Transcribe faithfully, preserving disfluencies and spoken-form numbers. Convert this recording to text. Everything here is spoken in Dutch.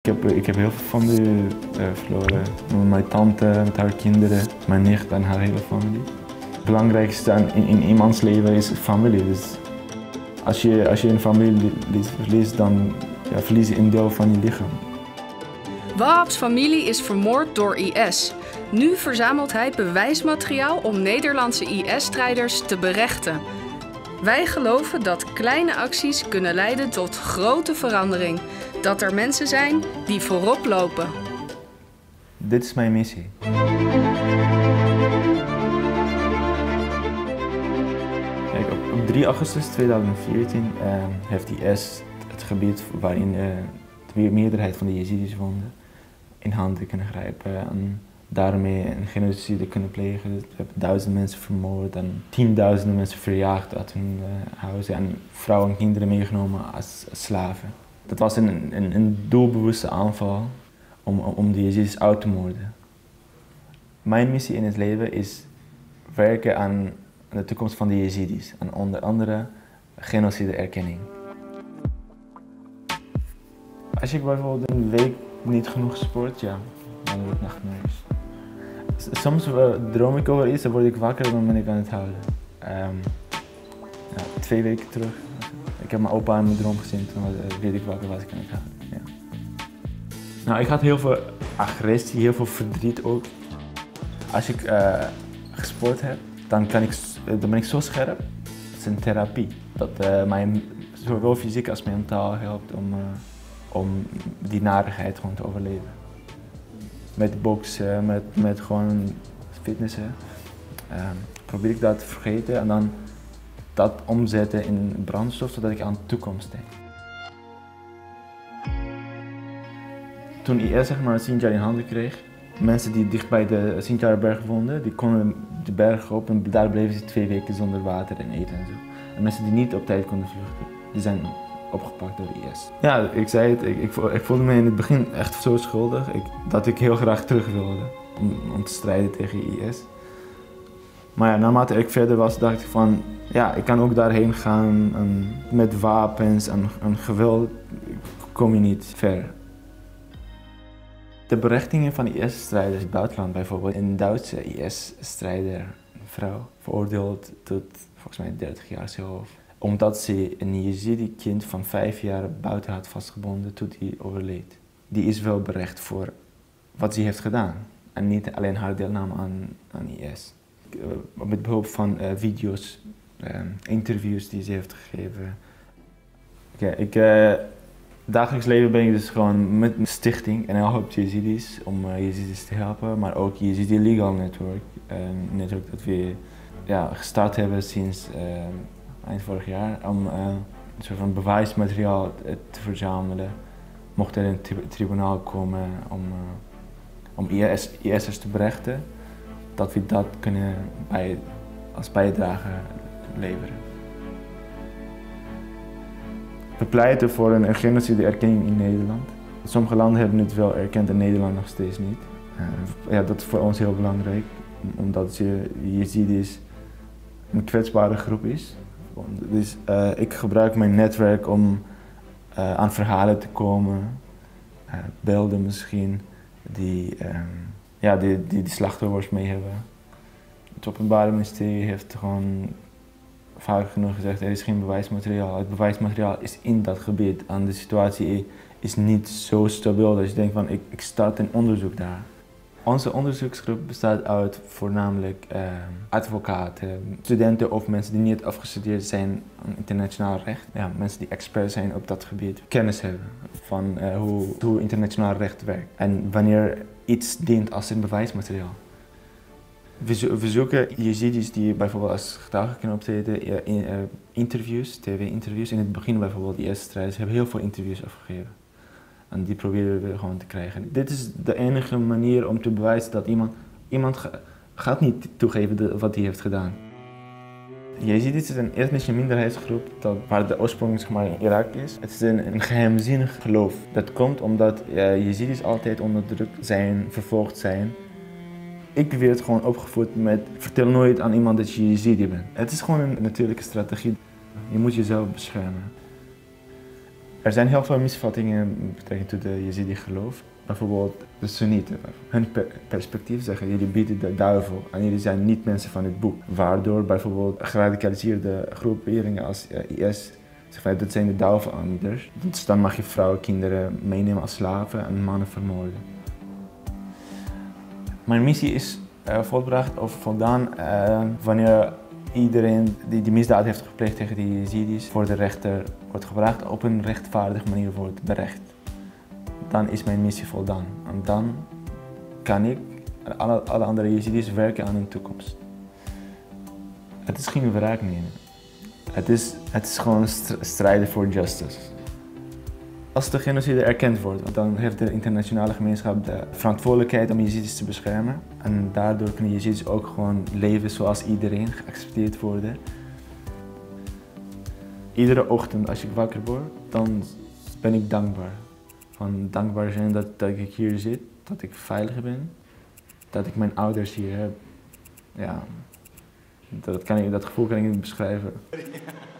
heb, ik heb heel veel familie uh, verloren. Mijn tante met haar kinderen, mijn nicht en haar hele familie. Het belangrijkste in, in iemands leven is familie. Dus als je, als je een familie verliest, dan ja, verlies je een deel van je lichaam. Wahab's familie is vermoord door I S. Nu verzamelt hij bewijsmateriaal om Nederlandse I S-strijders te berechten. Wij geloven dat kleine acties kunnen leiden tot grote verandering. Dat er mensen zijn die voorop lopen. Dit is mijn missie. Kijk, op, op drie augustus tweeduizend veertien uh, heeft I S het gebied waarin uh, de meerderheid van de Jezidis woonde in handen kunnen grijpen en daarmee een genocide kunnen plegen. Ze hebben duizenden mensen vermoord en tienduizenden mensen verjaagd uit hun uh, huizen en vrouwen en kinderen meegenomen als, als slaven. Dat was een, een, een doelbewuste aanval om, om de Jezidis uit te moorden. Mijn missie in het leven is werken aan de toekomst van de Jezidis en onder andere genocide-erkenning. Als ik bijvoorbeeld een week niet genoeg sport, ja, dan word ik nachtmerries. Soms uh, droom ik over iets, dan word ik wakker en dan ben ik aan het huilen. Um, ja, twee weken terug. Ik heb mijn opa in mijn droom gezien, toen uh, werd ik wakker, was ik aan het huilen. Ja. Nou, ik had heel veel agressie, heel veel verdriet ook. Als ik uh, gesport heb, dan, kan ik, dan ben ik zo scherp. Het is een therapie. Dat uh, mij zowel fysiek als mentaal helpt om, uh, om die narigheid gewoon te overleven. Met boksen, met, met gewoon fitnessen, uh, probeer ik dat te vergeten en dan dat omzetten in brandstof, zodat ik aan de toekomst denk. Toen I S zeg maar Sinjar in handen kreeg, mensen die dicht bij de Sinjarberg woonden, die konden de berg op en daar bleven ze twee weken zonder water en eten en zo. En mensen die niet op tijd konden vluchten, die zijn opgepakt door I S. Ja, ik zei het, ik, ik, ik voelde me in het begin echt zo schuldig ik, dat ik heel graag terug wilde om, om te strijden tegen I S. Maar ja, naarmate ik verder was, dacht ik van, ja, ik kan ook daarheen gaan en met wapens en, en geweld kom je niet ver. De berechtingen van I S-strijders in het buitenland, bijvoorbeeld een Duitse I S-strijder, een vrouw, veroordeeld tot volgens mij dertig jaar zelf. Omdat ze een Jezidi-kind van vijf jaar buiten had vastgebonden tot hij overleed. Die is wel berecht voor wat ze heeft gedaan. En niet alleen haar deelname aan, aan I S. Met behulp van uh, video's, uh, interviews die ze heeft gegeven. Okay, ik, uh, dagelijks leven ben ik dus gewoon met een stichting en help Jezidis om uh, Jezidis te helpen. Maar ook Jezidi Legal Network. Uh, een netwerk dat we ja, gestart hebben sinds uh, eind vorig jaar om uh, een soort van bewijsmateriaal te verzamelen. Mocht er een tribunaal komen om, uh, om I S'ers te berechten, dat we dat kunnen bij, als bijdrage leveren. We pleiten voor een genocide-erkenning in Nederland. Sommige landen hebben het wel erkend en Nederland nog steeds niet. Uh, ja, dat is voor ons heel belangrijk, omdat je Jezidis een kwetsbare groep is. Dus uh, ik gebruik mijn netwerk om uh, aan verhalen te komen, uh, beelden misschien, die, um, ja, die, die, die slachtoffers mee hebben. Het Openbaar Ministerie heeft gewoon vaak genoeg gezegd, er is geen bewijsmateriaal. Het bewijsmateriaal is in dat gebied en de situatie is niet zo stabiel dat je denkt van ik, ik start een onderzoek daar. Onze onderzoeksgroep bestaat uit voornamelijk uh, advocaten, studenten of mensen die niet afgestudeerd zijn aan internationaal recht. Ja, mensen die expert zijn op dat gebied, kennis hebben van uh, hoe, hoe internationaal recht werkt en wanneer iets dient als een bewijsmateriaal. We, zo we zoeken Jezidis die bijvoorbeeld als getuigen kunnen optreden, uh, in, uh, interviews, tv-interviews. In het begin bijvoorbeeld, de I S-strijders hebben heel veel interviews afgegeven. En die proberen we gewoon te krijgen. Dit is de enige manier om te bewijzen dat iemand, iemand ga, gaat niet toegeven de, wat hij heeft gedaan. Jezidis is een etnische minderheidsgroep dat, waar de oorsprong zeg maar, in Irak is. Het is een, een geheimzinnig geloof. Dat komt omdat uh, Jezidis altijd onderdrukt zijn, vervolgd zijn. Ik werd gewoon opgevoed met vertel nooit aan iemand dat je Jezidi bent. Het is gewoon een natuurlijke strategie. Je moet jezelf beschermen. Er zijn heel veel misvattingen met betrekking tot de Jezidi-geloof. Bijvoorbeeld de Soenieten. Hun per perspectief zeggen jullie bieden de duivel en jullie zijn niet mensen van het boek. Waardoor bijvoorbeeld geradicaliseerde groeperingen als uh, I S zeggen dat zijn de duivelaanbieders. Dus dan mag je vrouwen, kinderen meenemen als slaven en mannen vermoorden. Mijn missie is uh, volbracht of voldaan uh, wanneer iedereen die die misdaad heeft gepleegd tegen die Jezidis voor de rechter wordt gebracht, op een rechtvaardige manier wordt berecht. Dan is mijn missie voldaan. En dan kan ik en alle, alle andere Jezidis werken aan hun toekomst. Het is geen wraak nemen. Het is, het is gewoon strijden voor justice. Als de genocide erkend wordt, dan heeft de internationale gemeenschap de verantwoordelijkheid om Jezidis te beschermen. En daardoor kunnen Jezidis ook gewoon leven zoals iedereen, geaccepteerd worden. Iedere ochtend als ik wakker word, dan ben ik dankbaar. Van dankbaar zijn dat, dat ik hier zit, dat ik veilig ben, dat ik mijn ouders hier heb. Ja, dat, kan ik, dat gevoel kan ik niet beschrijven.